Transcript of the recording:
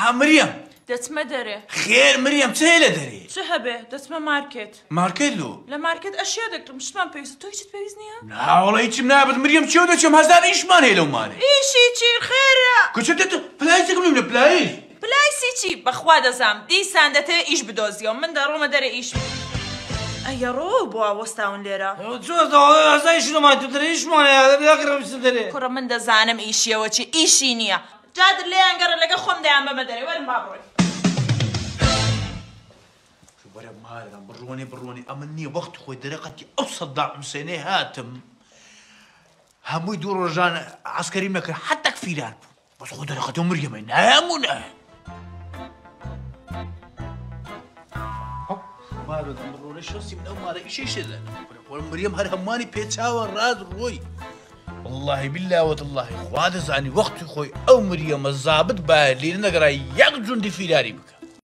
ها مريم دەچمە دەرێ. خير مريم چه لە دەرێ؟ چ هەبێ دەچمە مارکێت. مارکێت لۆ؟ لە مارکێت ئەشیا دەکڕم شتمان پێویستە تۆ هیچت پێویست نییە؟ ناوەڵە هیچم نابێت مريم چێو دەچێم هەزار ئیشمان هەیە لەو مانێ. ئیشی چی خێرە؟ کچە دێتە پلایسێک بڵێم لە پلایش. پلایسی چی؟ بەخوا دەزانم دیسان دەتەوێت ئیش بدۆزیەوە من دەڕۆمە دەرێ ئیش. ئەیە ڕۆ بۆ وەستاون لێرە. هەزایشمان تو دەرێ ئیشمانە دەکڕم چ دەرێ. کوڕە من دەزانم ئیشیەوە چی ئیشی نییە. جادر لێیان گەڕە لەگە خۆم دەیان بەمە دەرێ وەرن با بڕۆین. وەرە مارەم بڕۆنێ ئەمە نییە وەختی خۆی دەرەقەتی ئەو سەداع حوسێنێ هاتم هەمووی دوو ڕۆژان عەسکەریم نەکرد حەتەک فیران بوو بەس خۆ دەرەقەتی و مریەمە نایەمونە مارەم بڕۆنێ شەسی من ئەو مارە ئیشەی شێدە مریەم هەر هەمووانی پێچاوە ڕاد ڕۆی والله بالله وتالله خوا دەزانی وەختی خۆی ئەو مریەمە زابط باید لێرە نەگەڕای یەک جوندی فیراری بکە